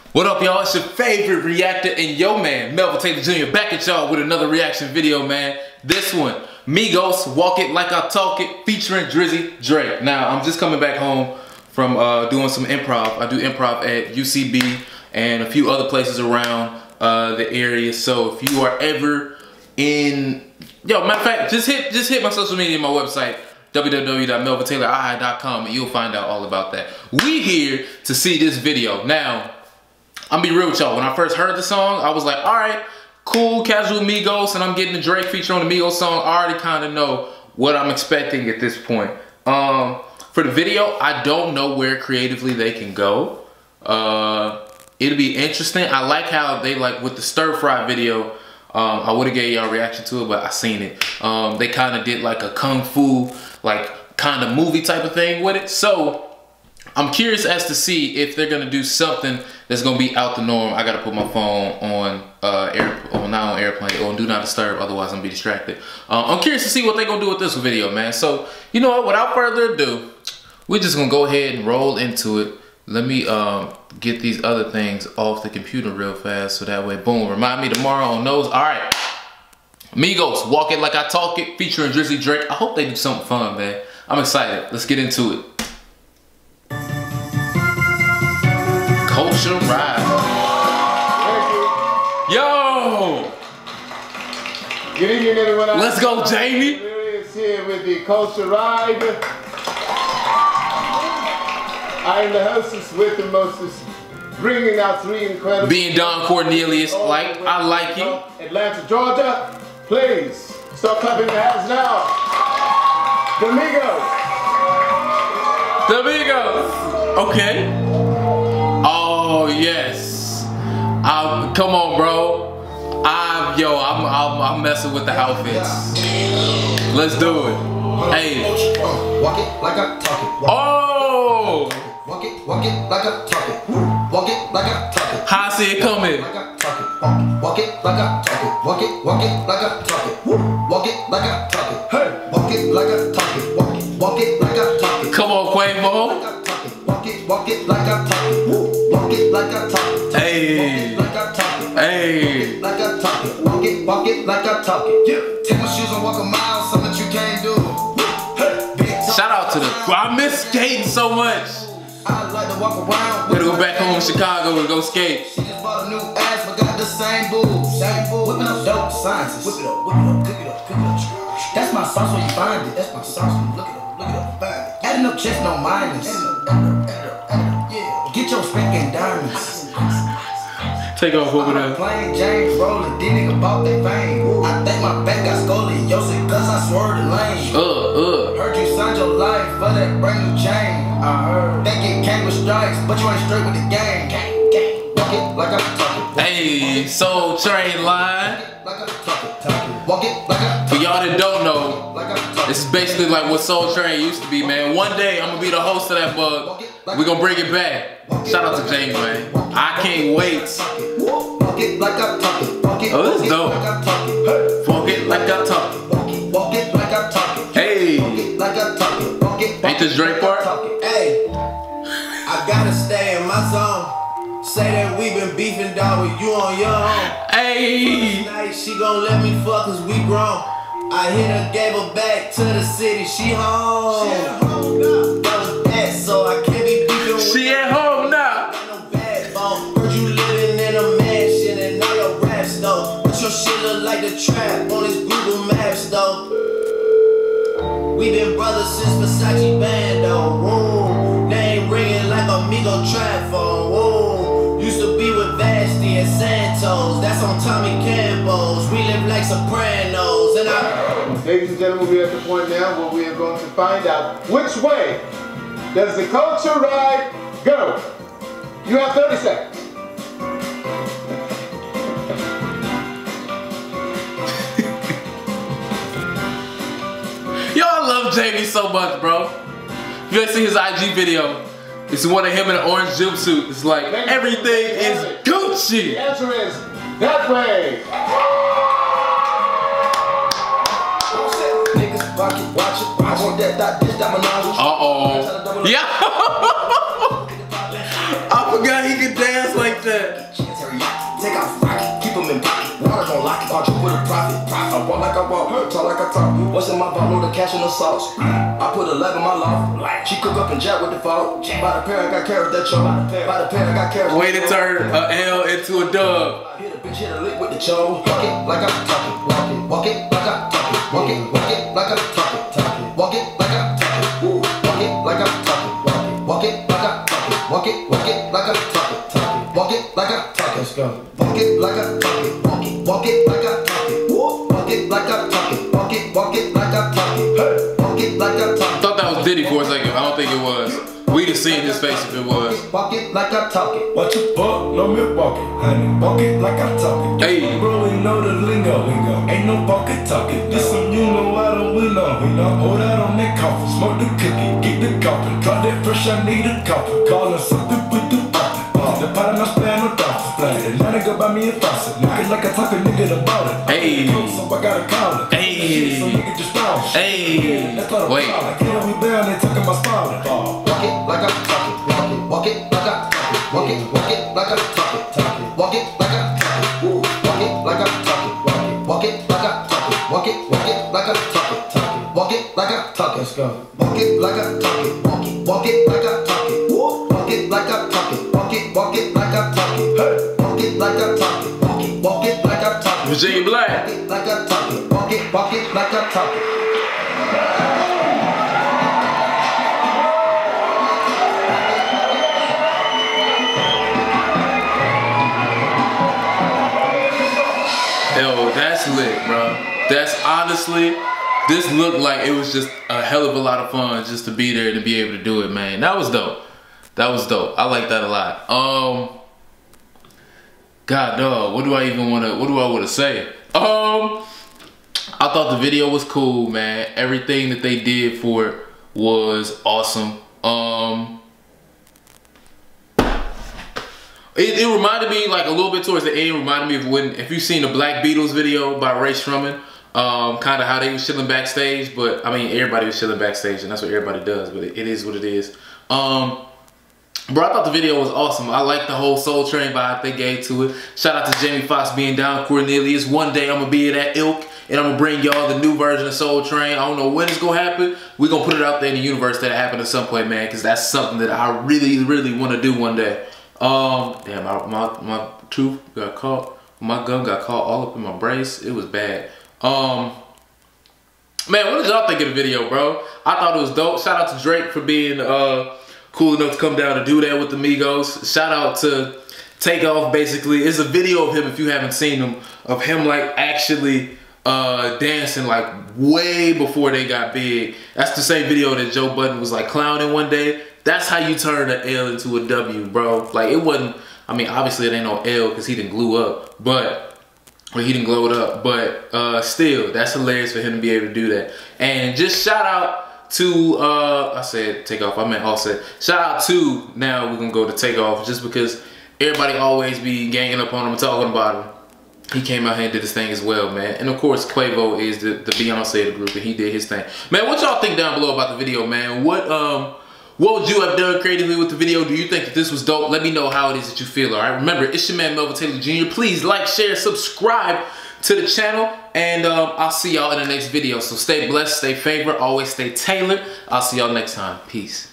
What up, y'all? It's your favorite reactor and yo man, Melvin Taylor Jr. back at y'all with another reaction video, man. This one, Migos, Walk It Like I Talk It, featuring Drizzy Drake. Now, I'm just coming back home from doing some improv. I do improv at UCB and a few other places around the area. So if you are ever in, matter of fact, just hit my social media and my website, www.melvintaylorih.com, and you'll find out all about that. We here to see this video. Now, I'm gonna be real with y'all. When I first heard the song, I was like, all right, cool, casual Migos, and I'm getting the Drake feature on the Migos song. I already kind of know what I'm expecting at this point. For the video, I don't know where creatively they can go. It'll be interesting. I like how they, like with the stir fry video, I would have gave y'all a reaction to it, but I seen it. They kind of did like a kung fu, like kind of movie type of thing with it. So I'm curious as to see if they're gonna do something that's gonna be out the norm. I gotta put my phone on not on airplane or do not disturb, otherwise I'm gonna be distracted. I'm curious to see what they're gonna do with this video, man. So you know what? Without further ado, we're just gonna go ahead and roll into it. Let me get these other things off the computer real fast, so that way, boom, remind me tomorrow on those. All right, Migos, Walk It Like I Talk It, featuring Drizzy Drake. I hope they do something fun, man. I'm excited. Let's get into it. Culture Ride. Yo! Good evening, everyone. Let's go, Jamie. Is here with the Culture Ride. I am the hostess with the mostest, bringing out three incredible. Being Don Cornelius, like I like you. Atlanta, Georgia. Please start clapping your hands now. The Migos. The Migos. Okay. Oh yes, come on, bro. I'm messing with the outfits. Let's do it. Hey. Walk it like I talk it. Oh. Walk it like I talk it. Walk it like I talk it. How I see it coming? Walk it like I talk it. Walk it like I talk it. Walk it like I talk it. Hey. Walk it like I talk it. Walk it like I talk it. Come on, Quavo. Walk it like I talk it. Walk it like I talk it. Hey. Walk it like I talk it. Hey. Like I talk it. Walk it like I talk it. Yeah. Take my shoes and walk a mile, something that you can't do. Shout out to the. I miss skating so much. I like to walk around. Gotta go back home in Chicago and go skate. She just bought a new ass, but got the same boobs. Whipping up dope sciences. Whip it up, cook it up, cook it up. That's my sauce when you find it. That's my sauce when you look it up, find it. Adding up checks, no minus. Yeah. Get your spanking diamonds. Take off over there. Plain James rolling, these niggas bought their fame. I think my back got scoliosis, cause I swerved the lane. Heard you signed your life for that brand new chain. I heard. Think it came with strikes, but you ain't straight with the game. Walk it like I talk it. Hey, Soul Train line. Like I talk it. Walk it like I talk it. For y'all that don't know, this is basically like what Soul Train used to be, man. One day I'm gonna be the host of that bug. We're gonna bring it back. Shout out to James, man. I can't wait. Walk it like I talk it. Oh, this is dope. Walk it like I talk it. Walk it like I talk it. Hey. Walk it like I talk it. Walk it. Ain't this Drake part? Hey, I gotta stay in my zone. Say that we been beefing, dog, with you on your own. Hey. Tonight she gon' let me fuck cause we grown. I hit her, gave her back to the city, she home. That was bad, so I can't be beefing with She at home now. no bad bone. Heard you living in a mansion and all your raps though. But your shit look like the trap on his Google Maps though. We been brothers since Versace band though. Woo. Name ringing like a Migos trap phone. Woo. Used to be with Vasti and Santos. That's on Tommy Campbell's. We live like Sopranos. And Ladies and gentlemen, we're at the point now where we are going to find out which way does the Culture Ride go. You have 30 seconds. Yo, I love Jamie so much, bro. If you ain't seen his IG video, it's one of him in an orange jumpsuit. It's like, everything is Gucci. The answer is that way. Niggas watch it. I want that dish, that menage. Uh-oh. Yeah. I forgot he could dance like that. sauce. I put a leg on my loft. She cook up and jack with the fault. By the pair, I got carrots that choke. By the pair, I got carrots. Way to turn a L into a dub. Hit a bitch, hit a lick with the cho. Walk it like I'm talking. Walk it, walk it like I'm talking. Walk it like I'm talking. Walk it like I'm talking. Walk it like I'm talking. Walk it like I'm talking. Walk it like I'm talking. Walk it like I'm talking. Let's go. Walk it like I'm talking. Walk it like I'm talking. Walk it like I'm talking. Walk it like I'm talking. Walk it like I'm talking. Thought that was Diddy for a second. I don't think it was. We'd have seen his face if it was. Walk it like I'm talking. What you fuck? No me walking, honey. Walk it like I'm talking. Hey. Bro, we know the lingo. Ain't no walking talking. This some you know I don't we know. Hold out on that coffee. Smoke the cookie. Get the coffin. Drop that fresh. I need a coffin. Callin' something with the poppin'. The pot in my span no dolphin. And now they go buy me a faucet. Looking like a talking nigga about it. Hey. So I gotta call it. Hey. So nigga just bounce. Hey. Wait. Get we down. They talking about spawning. Walk it like I'm talking. Walk it like I'm talking. Walk it like I'm talking. Walk it like I'm talking. Walk it like I'm talking. Walk it like I'm talking. Walk it like I'm talking. Walk it like I'm talking. Let's go. Walk it like I'm talking. Walk it like I'm talking. Walk it like I'm talking. Walk it like I'm talking. Walk it like I'm talking. Walk it like I'm talking. Virginia Black. Walk it like I'm talking. Walk it like I'm talking. Yo, that's lit, bro. That's honestly, this looked like it was just a hell of a lot of fun just to be there and to be able to do it, man. That was dope. That was dope. I like that a lot. God dog, what do I want to say? I thought the video was cool, man. Everything that they did for it was awesome. It reminded me, like, a little bit towards the end, reminded me of when, if you've seen the Black Beatles video by Ray Shrumman, kind of how they was chilling backstage. But I mean, everybody was chilling backstage, and that's what everybody does, but it is what it is. Bro, I thought the video was awesome. I like the whole Soul Train vibe they gave to it. Shout out to Jamie Foxx being down Cornelius. One day I'm gonna be at that ilk, and I'm gonna bring y'all the new version of Soul Train. I don't know when it's gonna happen. We're gonna put it out there in the universe that it happened at some point, man, because that's something that I really, really want to do one day. Damn, my tooth got caught. My gum got caught all up in my brace. It was bad. Man, what did y'all think of the video, bro? I thought it was dope. Shout out to Drake for being cool enough to come down and do that with the Migos. Shout out to Takeoff, basically. It's a video of him, if you haven't seen him, of him like actually dancing like way before they got big. That's the same video that Joe Budden was like clowning one day. That's how you turn an L into a W, bro. Like, it wasn't, I mean, obviously it ain't no L because he didn't glue up, but, or he didn't glow it up, but still, that's hilarious for him to be able to do that. And just shout out to, I said Takeoff, I meant Offset. Shout out to, now we're gonna go to Takeoff, just because everybody always be ganging up on him and talking about him. He came out here and did his thing as well, man. And of course, Quavo is the Beyonce of the group, and he did his thing. Man, what y'all think down below about the video, man? What would you have done creatively with the video? Do you think that this was dope? Let me know how it is that you feel, all right? Remember, it's your man, Melvin Taylor Jr. Please like, share, subscribe to the channel, and I'll see y'all in the next video. So stay blessed, stay favored, always stay tailored. I'll see y'all next time. Peace.